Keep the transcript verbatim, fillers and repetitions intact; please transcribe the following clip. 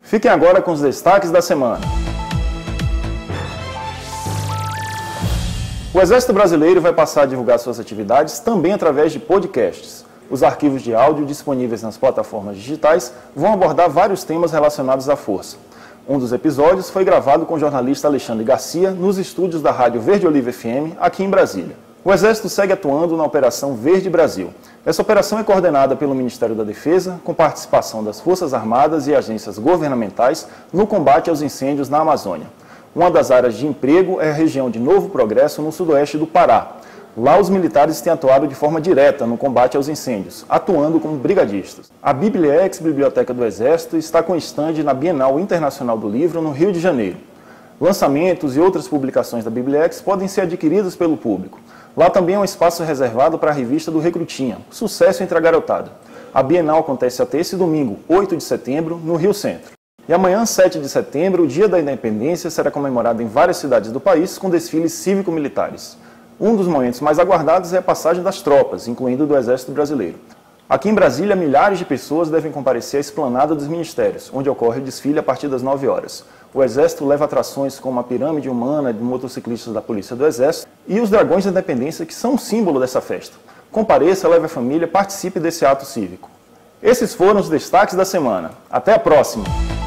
Fiquem agora com os destaques da semana. O Exército Brasileiro vai passar a divulgar suas atividades também através de podcasts. Os arquivos de áudio disponíveis nas plataformas digitais vão abordar vários temas relacionados à Força. Um dos episódios foi gravado com o jornalista Alexandre Garcia nos estúdios da Rádio Verde Oliva F M, aqui em Brasília. O Exército segue atuando na Operação Verde Brasil. Essa operação é coordenada pelo Ministério da Defesa, com participação das Forças Armadas e agências governamentais no combate aos incêndios na Amazônia. Uma das áreas de emprego é a região de Novo Progresso, no sudoeste do Pará. Lá, os militares têm atuado de forma direta no combate aos incêndios, atuando como brigadistas. A Bibliex, Biblioteca do Exército, está com estande na Bienal Internacional do Livro, no Rio de Janeiro. Lançamentos e outras publicações da Bibliex podem ser adquiridas pelo público. Lá também é um espaço reservado para a revista do Recrutinha, sucesso entre a garotada. A Bienal acontece até esse domingo, oito de setembro, no Rio Centro. E amanhã, sete de setembro, o Dia da Independência será comemorado em várias cidades do país com desfiles cívico-militares. Um dos momentos mais aguardados é a passagem das tropas, incluindo do Exército Brasileiro. Aqui em Brasília, milhares de pessoas devem comparecer à esplanada dos ministérios, onde ocorre o desfile a partir das nove horas. O Exército leva atrações como a pirâmide humana de motociclistas da Polícia do Exército e os dragões da Independência, que são um símbolo dessa festa. Compareça, leve a família, participe desse ato cívico. Esses foram os destaques da semana. Até a próxima!